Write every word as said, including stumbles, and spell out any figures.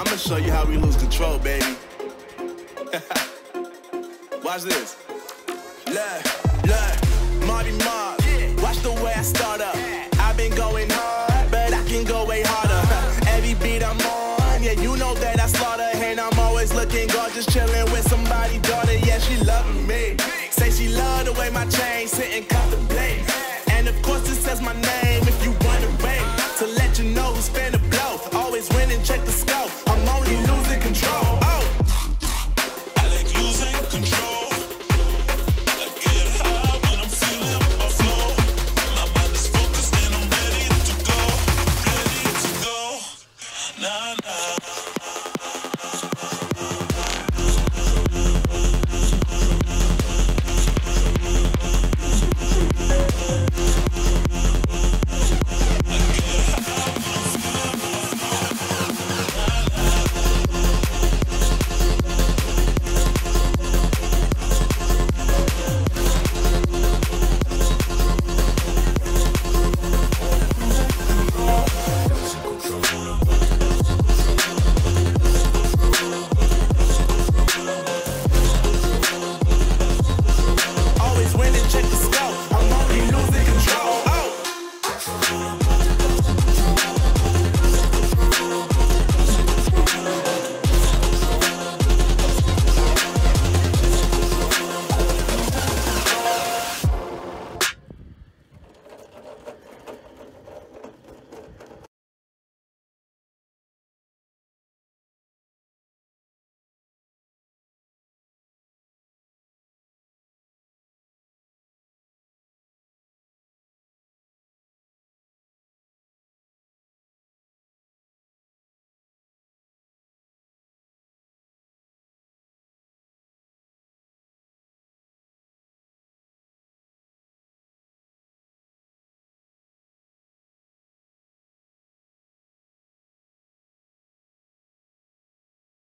I'm gonna show you how we lose control, baby. Watch this. Look, look, Marty Mark. Watch the way I start up. I've been going hard, but I can go way harder. Every beat I'm on, yeah, you know that I slaughter. And I'm always looking gorgeous, chilling with somebody's daughter. Yeah, she loving me. Say she love the way my chain sit and contemplate.